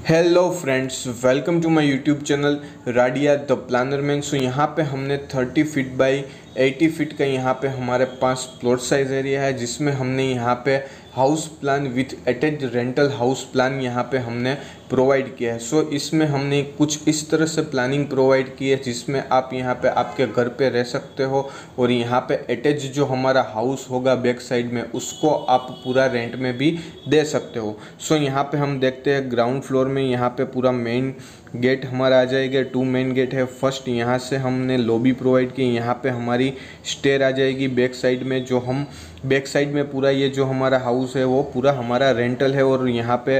Hello friends, welcome to my YouTube channel Radia the planner man. So यहाँ पे हमने 30 feet by 80 feet का यहाँ पे हमारे पास प्लॉट साइज एरिया है, जिसमें हमने यहाँ पे house plan with attach rental house plan यहाँ पे हमने प्रोवाइड किया है। सो इसमें हमने कुछ इस तरह से प्लानिंग प्रोवाइड की है जिसमें आप यहाँ पे आपके घर पे रह सकते हो और यहाँ पे अटैच जो हमारा हाउस होगा बैक साइड में उसको आप पूरा रेंट में भी दे सकते हो। सो यहाँ पे हम देखते हैं ग्राउंड फ्लोर में यहाँ पे पूरा मेन गेट हमारा आ जाएगा। 2 मेन गेट है। फर्स्ट यहाँ से हमने लॉबी प्रोवाइड की, यहाँ पे हमारी स्टेयर आ जाएगी बैक साइड में। जो हम बैक साइड में पूरा ये जो हमारा हाउस है वो पूरा हमारा रेंटल है और यहाँ पे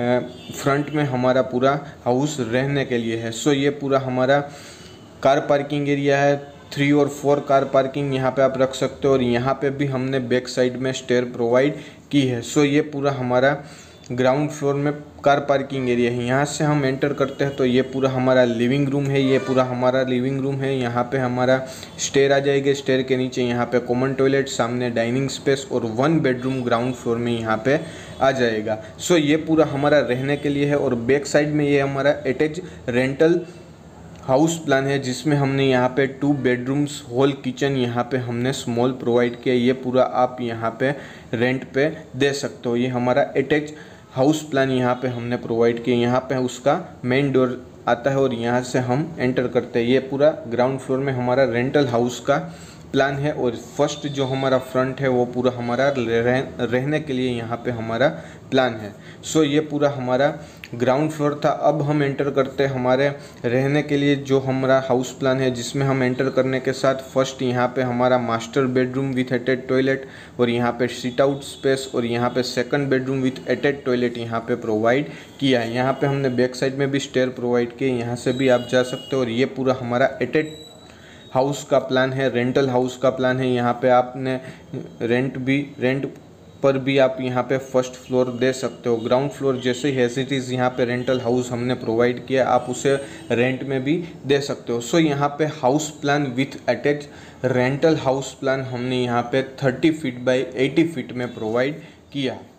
फ्रंट में हमारा पूरा हाउस रहने के लिए है। सो ये पूरा हमारा कार पार्किंग एरिया है। 3 और 4 कार पार्किंग यहाँ पे आप रख सकते हो और यहाँ पे भी हमने बैक साइड में स्टेयर प्रोवाइड की है। सो ये पूरा हमारा ग्राउंड फ्लोर में कार पार्किंग एरिया है। यहाँ से हम एंटर करते हैं तो ये पूरा हमारा लिविंग रूम है। ये पूरा हमारा लिविंग रूम है। यहाँ पे हमारा स्टेयर आ जाएगा। स्टेयर के नीचे यहाँ पे कॉमन टॉयलेट, सामने डाइनिंग स्पेस और 1 बेडरूम ग्राउंड फ्लोर में यहाँ पे आ जाएगा। सो ये पूरा हमारा रहने के लिए है और बैक साइड में ये हमारा अटैच रेंटल हाउस प्लान है जिसमें हमने यहाँ पे 2 बेडरूम्स, हॉल, किचन यहाँ पे हमने स्मॉल प्रोवाइड किया। ये पूरा आप यहाँ पे रेंट पे दे सकते हो। ये हमारा अटैच हाउस प्लान यहाँ पे हमने प्रोवाइड किया। यहाँ पे उसका मेन डोर आता है और यहाँ से हम एंटर करते हैं। ये पूरा ग्राउंड फ्लोर में हमारा रेंटल हाउस का प्लान है और फर्स्ट जो हमारा फ्रंट है वो पूरा हमारा रहने के लिए यहाँ पे हमारा प्लान है। सो ये पूरा हमारा ग्राउंड फ्लोर था। अब हम एंटर करते हैं हमारे रहने के लिए जो हमारा हाउस प्लान है, जिसमें हम एंटर करने के साथ फर्स्ट यहाँ पे हमारा master bedroom with attach toilet और यहाँ पे सिट आउट स्पेस और यहाँ पे second bedroom with attach toilet यहाँ पे प्रोवाइड किया है। यहाँ पे हमने बैक साइड में भी स्टेयर प्रोवाइड किए, यहाँ से भी आप जा सकते हो। और ये पूरा हमारा अटैच हाउस का प्लान है, रेंटल हाउस का प्लान है। यहाँ पे आपने रेंट पर भी आप यहाँ पे फर्स्ट फ्लोर दे सकते हो। ग्राउंड फ्लोर जैसे ही एज इट इज़ यहाँ पे रेंटल हाउस हमने प्रोवाइड किया, आप उसे रेंट में भी दे सकते हो। सो यहाँ पे house plan with attach rental house plan हमने यहाँ पे 30 फीट बाई 80 फीट में प्रोवाइड किया।